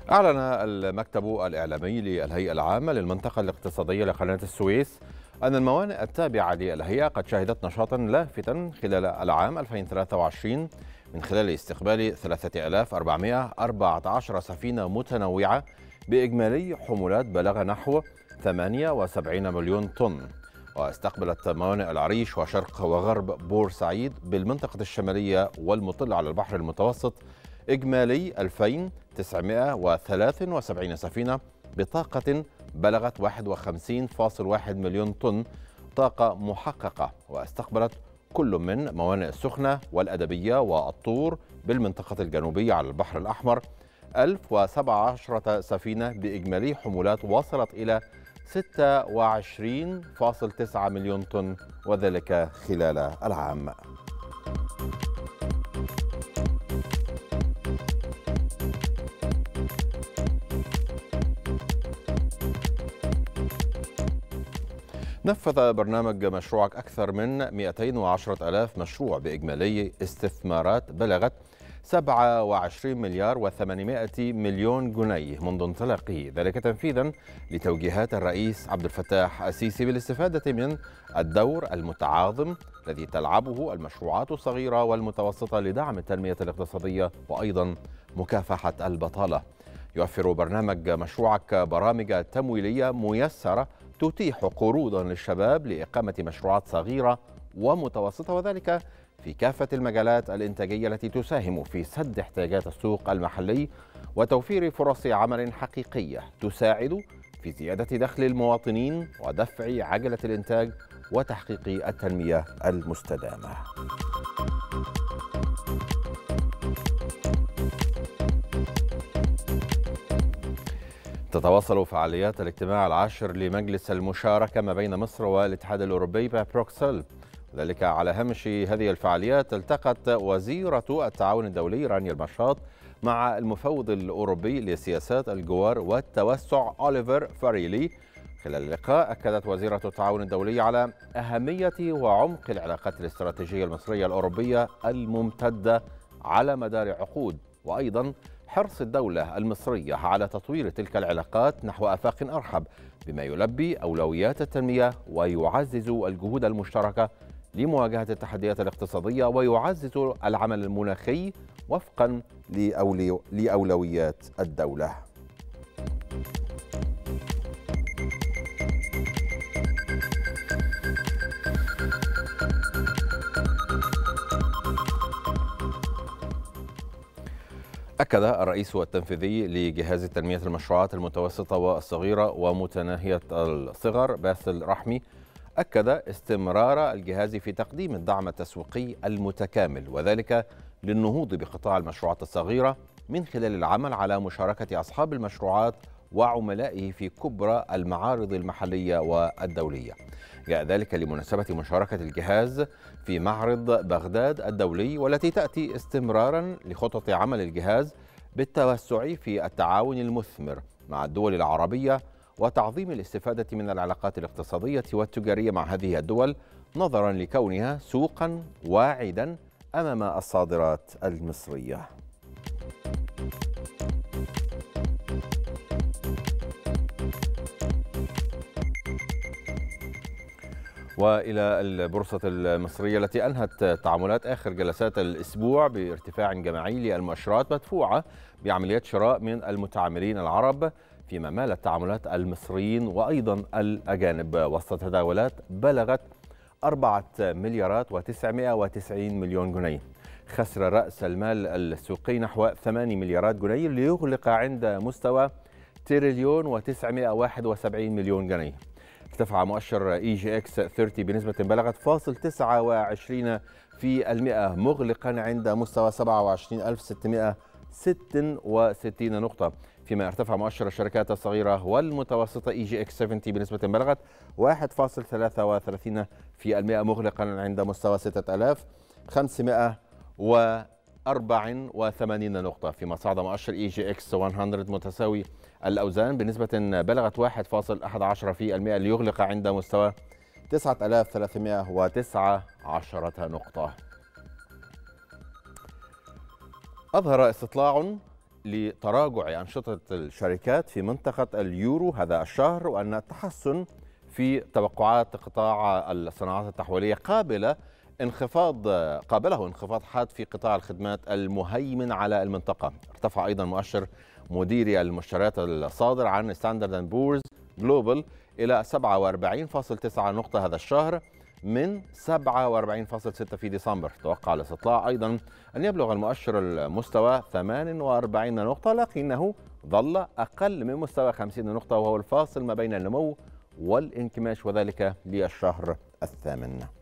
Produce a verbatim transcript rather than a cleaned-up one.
أعلن المكتب الإعلامي للهيئة العامة للمنطقة الاقتصادية لقناة السويس أن الموانئ التابعة للهيئة قد شهدت نشاطا لافتا خلال العام ألفين وثلاثة وعشرين من خلال استقبال ثلاثة آلاف وأربعمائة وأربعة عشر سفينة متنوعة بإجمالي حمولات بلغ نحو ثمانية وسبعين مليون طن. واستقبلت موانئ العريش وشرق وغرب بورسعيد بالمنطقة الشمالية والمطلة على البحر المتوسط إجمالي ألفين وتسعمائة وثلاثة وسبعين سفينة بطاقة بلغت واحد وخمسين فاصلة واحد مليون طن طاقة محققة. واستقبلت كل من موانئ السخنة والأدبية والطور بالمنطقة الجنوبية على البحر الأحمر ألف وسبعة عشر سفينة بإجمالي حمولات وصلت إلى ستة وعشرين فاصلة تسعة مليون طن، وذلك خلال العام. نفذ برنامج مشروعك أكثر من مئتين وعشرة آلاف مشروع بإجمالي استثمارات بلغت سبعة وعشرين مليار وثمانمائة مليون جنيه منذ انطلاقه، ذلك تنفيذا لتوجيهات الرئيس عبد الفتاح السيسي بالاستفادة من الدور المتعاظم الذي تلعبه المشروعات الصغيرة والمتوسطة لدعم التنمية الاقتصادية وأيضا مكافحة البطالة. يوفر برنامج مشروعك برامج تمويلية ميسرة تتيح قروضا للشباب لإقامة مشروعات صغيرة ومتوسطة، وذلك في كافة المجالات الإنتاجية التي تساهم في سد احتياجات السوق المحلي وتوفير فرص عمل حقيقية تساعد في زيادة دخل المواطنين ودفع عجلة الإنتاج وتحقيق التنمية المستدامة. تتواصل فعاليات الاجتماع العاشر لمجلس المشاركة ما بين مصر والاتحاد الأوروبي ببروكسل، ذلك على هامش هذه الفعاليات التقت وزيرة التعاون الدولي رانيا المشاط مع المفوض الأوروبي لسياسات الجوار والتوسع أوليفر فاريلي. خلال اللقاء أكدت وزيرة التعاون الدولي على أهمية وعمق العلاقات الاستراتيجية المصرية الأوروبية الممتدة على مدار عقود، وأيضا حرص الدولة المصرية على تطوير تلك العلاقات نحو آفاق أرحب بما يلبي أولويات التنمية ويعزز الجهود المشتركة لمواجهة التحديات الاقتصادية ويعزز العمل المناخي وفقا لأولي... لأولويات الدولة. أكد الرئيس التنفيذي لجهاز تنمية المشروعات المتوسطة والصغيرة ومتناهية الصغر باسل رحمي أكد استمرار الجهاز في تقديم الدعم التسويقي المتكامل، وذلك للنهوض بقطاع المشروعات الصغيرة من خلال العمل على مشاركة أصحاب المشروعات وعملائه في كبرى المعارض المحلية والدولية. جاء ذلك لمناسبة مشاركة الجهاز في معرض بغداد الدولي، والتي تأتي استمرارا لخطط عمل الجهاز بالتوسع في التعاون المثمر مع الدول العربية وتعظيم الاستفادة من العلاقات الاقتصادية والتجارية مع هذه الدول، نظرا لكونها سوقا واعدا أمام الصادرات المصرية. وإلى البورصة المصرية التي أنهت تعاملات آخر جلسات الأسبوع بارتفاع جماعي للمؤشرات مدفوعة بعمليات شراء من المتعاملين العرب، فيما مالت تعاملات المصريين وأيضا الأجانب وسط تداولات بلغت أربعة مليارات وتسعمائة وتسعين مليون جنيه. خسر رأس المال السوقي نحو ثمانية مليارات جنيه ليغلق عند مستوى تريليون وتسعمائة وواحد وسبعين مليون جنيه. ارتفع مؤشر اي جي اكس ثلاثين بنسبة بلغت فاصل تسعة وعشرين في المئة مغلقا عند مستوى سبعة وعشرين ألف وستمائة وستة وستين نقطة، فيما ارتفع مؤشر الشركات الصغيرة والمتوسطة اي جي اكس سبعين بنسبة بلغت واحد فاصل ثلاثة وثلاثين في المئة مغلقا عند مستوى ستة آلاف وخمسمائة وأربعة وثمانين نقطة، فيما صعد مؤشر اي جي اكس مئة متساوي الأوزان بنسبة بلغت واحد فاصل أحد عشر في المئة ليغلق عند مستوى تسعة آلاف وثلاثمائة وتسعة عشر نقطة. أظهر استطلاع لتراجع أنشطة الشركات في منطقة اليورو هذا الشهر، وأن التحسن في توقعات قطاع الصناعات التحويلية قابلة انخفاض قابله انخفاض حاد في قطاع الخدمات المهيمن على المنطقة. ارتفع أيضا مؤشر مديري المشتريات الصادر عن ستاندرد اند بورز جلوبال إلى سبعة وأربعين فاصلة تسعة نقطة هذا الشهر من سبعة وأربعين فاصلة ستة في ديسمبر. توقع الاستطلاع أيضا أن يبلغ المؤشر المستوى ثمانية وأربعين نقطة، لكنه ظل أقل من مستوى خمسين نقطة، وهو الفاصل ما بين النمو والانكماش، وذلك للشهر الثامن.